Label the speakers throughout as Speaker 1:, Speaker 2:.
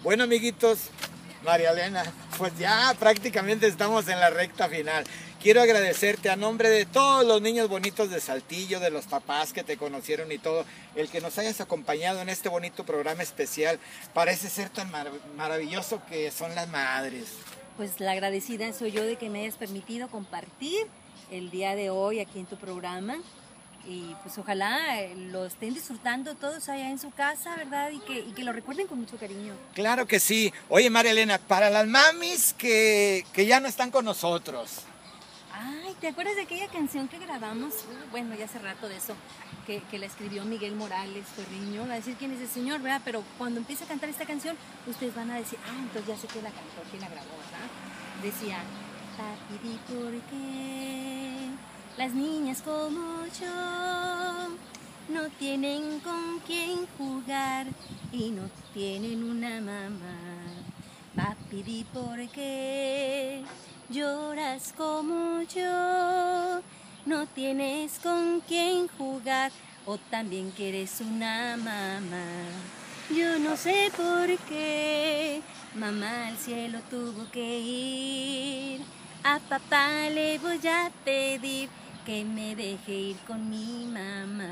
Speaker 1: Bueno, amiguitos, María Elena, pues ya prácticamente estamos en la recta final. Quiero agradecerte a nombre de todos los niños bonitos de Saltillo, de los papás que te conocieron y todo, el que nos hayas acompañado en este bonito programa especial. Parece ser tan maravilloso que son las madres.
Speaker 2: Pues la agradecida soy yo de que me hayas permitido compartir el día de hoy aquí en tu programa. Y pues ojalá lo estén disfrutando todos allá en su casa, ¿verdad? Y que lo recuerden con mucho cariño.
Speaker 1: Claro que sí. Oye, María Elena, para las mamis que ya no están con nosotros.
Speaker 2: Ay, ¿te acuerdas de aquella canción que grabamos? Bueno, ya hace rato de eso, que la escribió Miguel Morales, Ferriño. Va a decir quién es el señor, ¿verdad? Pero cuando empiece a cantar esta canción, ustedes van a decir, entonces ya sé quién la cantó, quién la grabó, ¿verdad? Decía, papi, ¿por qué las niñas como yo no tienen con quién jugar y no tienen una mamá? Papi, ¿por qué lloras como yo? No tienes con quién jugar o también quieres una mamá. Yo no sé por qué mamá al cielo tuvo que ir. A papá le voy a pedir que me deje ir con mi mamá.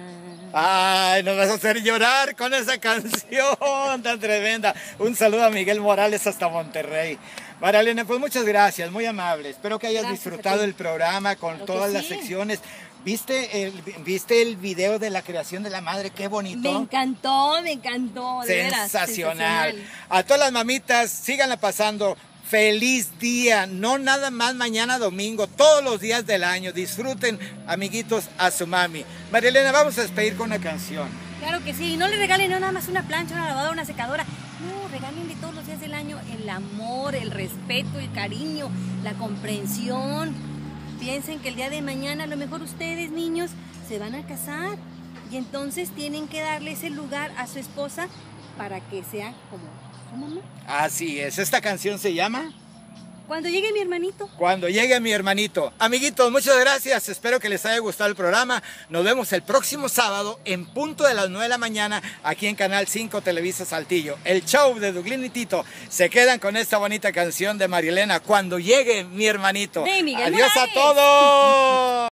Speaker 1: Ay, nos vas a hacer llorar con esa canción tan tremenda. Un saludo a Miguel Morales hasta Monterrey. María Elena, pues muchas gracias, muy amable. Espero que hayas disfrutado el programa con todas las secciones. ¿Viste el video de la creación de la madre? Qué bonito.
Speaker 2: Me encantó, de veras.
Speaker 1: Sensacional. A todas las mamitas, síganla pasando. Feliz día, no nada más mañana domingo, todos los días del año. Disfruten, amiguitos, a su mami. María Elena, vamos a despedir con una canción.
Speaker 2: Claro que sí, no le regalen nada más una plancha, una lavadora, una secadora. No, regálenle todos los días del año el amor, el respeto, el cariño, la comprensión. Piensen que el día de mañana a lo mejor ustedes, niños, se van a casar. Y entonces tienen que darle ese lugar a su esposa para que sea como su mamá.
Speaker 1: Así es, esta canción se llama...
Speaker 2: Cuando llegue mi hermanito.
Speaker 1: Cuando llegue mi hermanito. Amiguitos, muchas gracias. Espero que les haya gustado el programa. Nos vemos el próximo sábado en punto de las 9 de la mañana aquí en Canal 5 Televisa Saltillo. El show de Duglín y Tito. Se quedan con esta bonita canción de María Elena. Cuando llegue mi hermanito.
Speaker 2: De Miguel
Speaker 1: Adiós
Speaker 2: Morales.
Speaker 1: a todos.